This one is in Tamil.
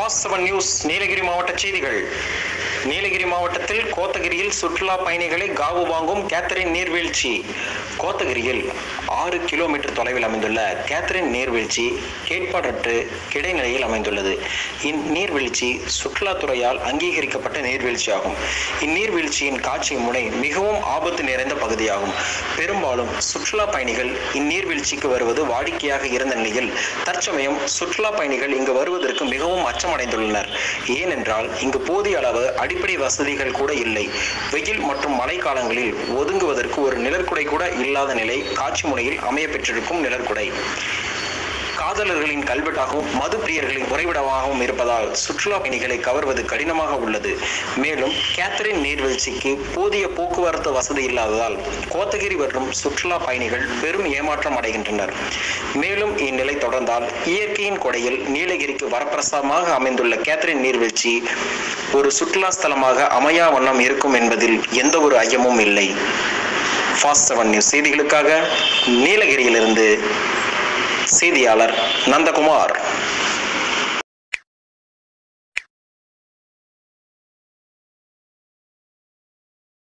ஃபாஸ்ட் 7 நியூஸ் நீலகிரி மாவட்ட செய்திகள். நீலகிரி மாவட்டத்தில் கோத்தகிரியில் சுற்றுலா பயணிகளை காவு வாங்கும் கேத்தரின் நீர்வீழ்ச்சி. கோத்தகிரியில் 6 கிலோமீட்டர் தொலைவில் அமைந்துள்ள கேத்தரின் நீர்வீழ்ச்சி கேட்பாடற்று கிடைநிலையில் அமைந்துள்ளது. இந்நீர்வீழ்ச்சி சுற்றுலாத்துறையால் அங்கீகரிக்கப்பட்ட நீர்வீழ்ச்சியாகும். இந்நீர்வீழ்ச்சியின் காட்சி முனை மிகவும் ஆபத்து நிறைந்த பகுதியாகும். பெரும்பாலும் சுற்றுலா பயணிகள் இந்நீர்வீழ்ச்சிக்கு வருவது வாடிக்கையாக இருந்த நிலையில் தற்சமயம் சுற்றுலா பயணிகள் இங்கு வருவதற்கு மிகவும் அச்சமடைந்துள்ளனர். ஏனென்றால் இங்கு போதிய அளவு அடிப்படை வசதிகள் கூட இல்லை. வெயில் மற்றும் மழை காலங்களில் ஒதுங்குவதற்கு ஒரு நிழற்குடை கூட இல்லாத நிலை காட்சி முனையில் அமைய பெற்றிருக்கும் நிழற்குடை காதலர்களின் கல்வெட்டாகவும் மது பிரியர்களின் உறைவிடமாகவும் இருப்பதால் சுற்றுலா பயணிகளை கவர்வது கடினமாக உள்ளது. மேலும் கேத்தரின் நீர்வீழ்ச்சிக்கு போதிய போக்குவரத்து வசதி இல்லாததால் கோத்தகிரி வரும் சுற்றுலா பயணிகள் பெரும் ஏமாற்றம் அடைகின்றனர். மேலும் இந்நிலை தொடர்ந்தால் இயற்கையின் கொடையில் நீலகிரிக்கு வரப்பிரசாதமாக அமைந்துள்ள கேத்தரின் நீர்வீழ்ச்சி ஒரு சுற்றுலா ஸ்தலமாக அமையா வண்ணம் இருக்கும் என்பதில் எந்த ஒரு ஐயமும் இல்லை. ஃபாஸ்ட் 7 நியூஸ் செய்திகளுக்காக நீலகிரியிலிருந்து செய்தியாளர் நந்தகுமார்.